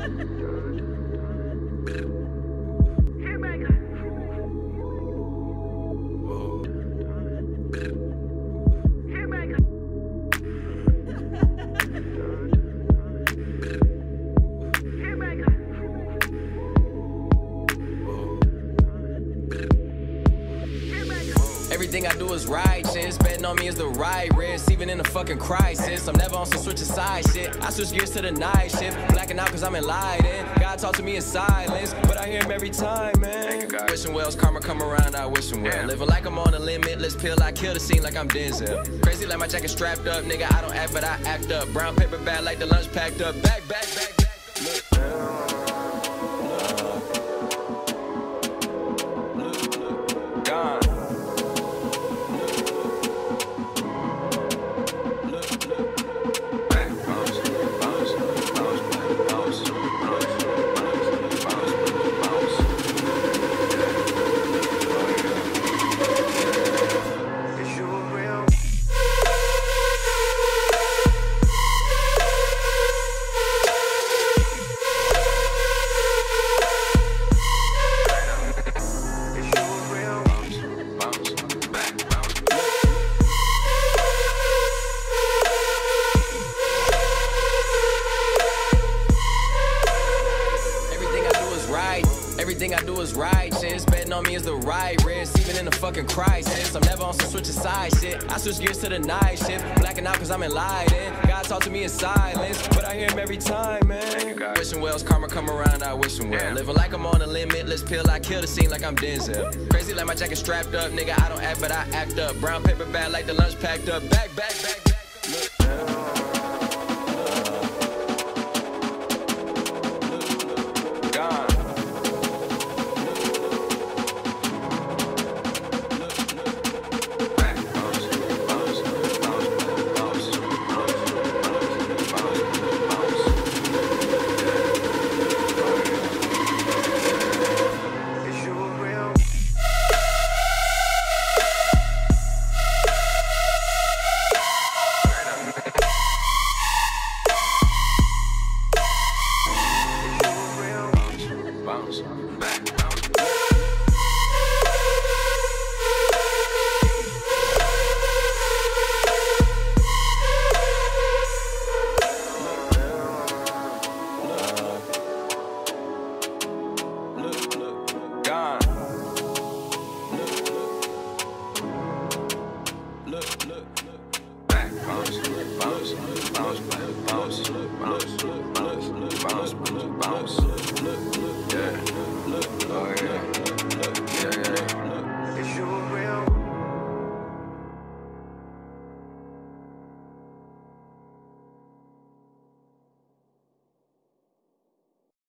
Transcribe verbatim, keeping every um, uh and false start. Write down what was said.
Everything I do is righteous. Betting on me is the right risk, even in a fucking crisis. I'm never on some switch side shit. I switch gears to the night shift, blacking out cause I'm enlightened. God talk to me in silence, but I hear him every time, man. Wishing wells, karma come around, I wish him well. Yeah. Living like I'm on a limitless pill, I kill the scene like I'm Denzel. Crazy like my jacket strapped up, nigga, I don't act but I act up. Brown paper bag like the lunch packed up. Back, back, back, back. Look. Gone. Everything I do is righteous. Betting on me is the right risk, even in a fucking crisis. I'm never on some switch side shit. I switch gears to the night shift, blacking out cause I'm enlightened. God talk to me in silence, but I hear him every time, man. Wishing wells, karma come around, I wish him well. Yeah. Living like I'm on a limitless pill, I kill the scene like I'm Denzel. Crazy like my jacket strapped up, nigga, I don't act but I act up. Brown paper bag like the lunch packed up. Back, back, back.